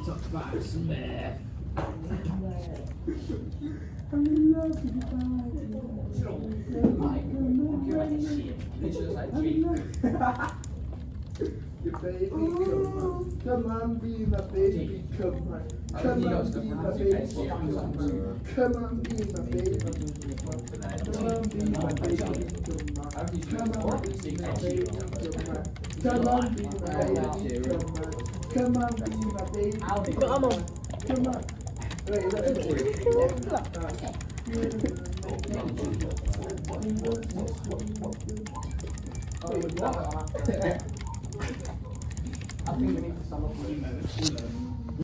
Talk about Smith. I'm in love with you guys. Your baby, come on, be my baby, come on, come on, be my baby, come on, come on, be my baby, come on, be my baby, come on, come on, be my baby, come on, be my baby, come on, be my baby, come on, wait, I think we need to sum up the email.